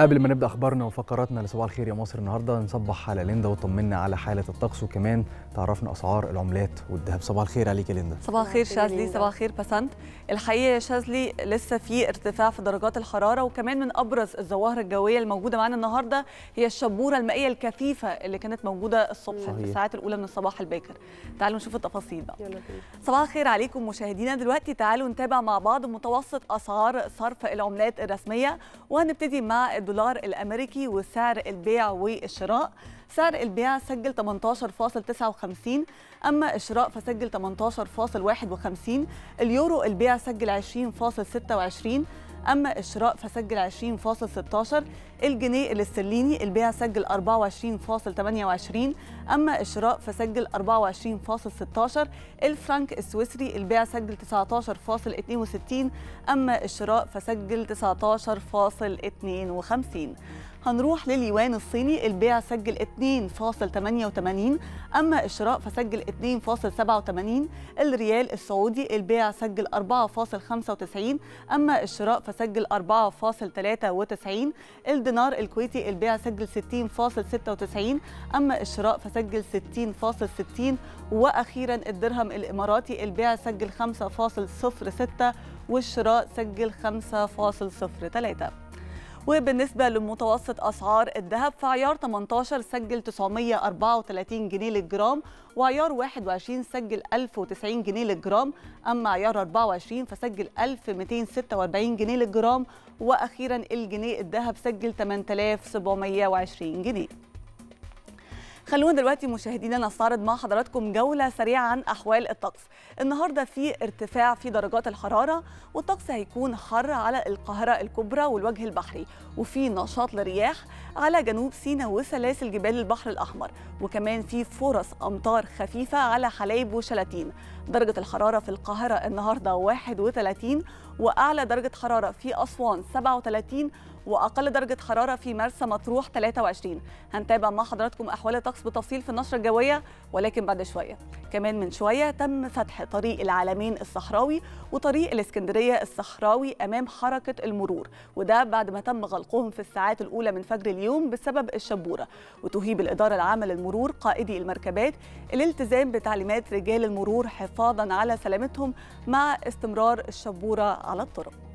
قبل ما نبدأ أخبارنا وفقراتنا لصباح الخير يا مصر النهارده نصبح على ليندا وطمنا على حالة الطقس، وكمان تعرفنا أسعار العملات والذهب. صباح الخير عليك يا ليندا. صباح الخير شاذلي، صباح الخير بسنت. الحقيقة يا شاذلي لسه في ارتفاع في درجات الحرارة، وكمان من أبرز الظواهر الجوية الموجودة معانا النهارده هي الشبورة المائية الكثيفة اللي كانت موجودة الصبح في الساعات الأولى من الصباح الباكر. تعالوا نشوف التفاصيل بقى. صباح الخير عليكم مشاهدينا. دلوقتي تعالوا نتابع مع بعض متوسط أسعار صرف العملات الرسمية، وهنبتدي مع الدولار الأمريكي وسعر البيع والشراء. سعر البيع سجل 18.59، أما الشراء فسجل 18.51. اليورو البيع سجل 20.26، أما الشراء فسجل 20.16. الجنيه الاسترليني البيع سجل 24.28، أما الشراء فسجل 24.16. الفرنك السويسري البيع سجل 19.62، أما الشراء فسجل 19.52. هنروح لليوان الصيني البيع سجل 2.88، أما الشراء فسجل 2.87. الريال السعودي البيع سجل 4.95، أما الشراء فسجل 4.93. الدينار الكويتي البيع سجل 60.96، أما الشراء فسجل 60.60. وأخيرا الدرهم الإماراتي البيع سجل 5.06، والشراء سجل 5.03. وبالنسبة لمتوسط أسعار الذهب فعيار 18 سجل 934 جنيه للجرام، وعيار 21 سجل 1090 جنيه للجرام، أما عيار 24 فسجل 1246 جنيه للجرام، وأخيرا الجنيه الذهب سجل 8720 جنيه. خلونا دلوقتي مشاهدينا نستعرض مع حضراتكم جولة سريعة عن أحوال الطقس. النهاردة في ارتفاع في درجات الحرارة، والطقس هيكون حر على القاهرة الكبرى والوجه البحري، وفي نشاط لرياح على جنوب سيناء وسلاسل جبال البحر الأحمر، وكمان في فرص أمطار خفيفة على حلايب وشلاتين. درجة الحرارة في القاهرة النهاردة 31، وأعلى درجة حرارة في أسوان 37، وأقل درجة حرارة في مرسى مطروح 23. هنتابع مع حضراتكم أحوال الطقس بتفصيل في النشرة الجوية، ولكن بعد شوية. كمان من شوية تم فتح طريق العلمين الصحراوي وطريق الإسكندرية الصحراوي أمام حركة المرور، وده بعد ما تم غلقهم في الساعات الأولى من فجر اليوم بسبب الشبورة. وتهيب الإدارة العامة للمرور قائدي المركبات الالتزام بتعليمات رجال المرور حفاظا على سلامتهم مع استمرار الشبورة على الطرق.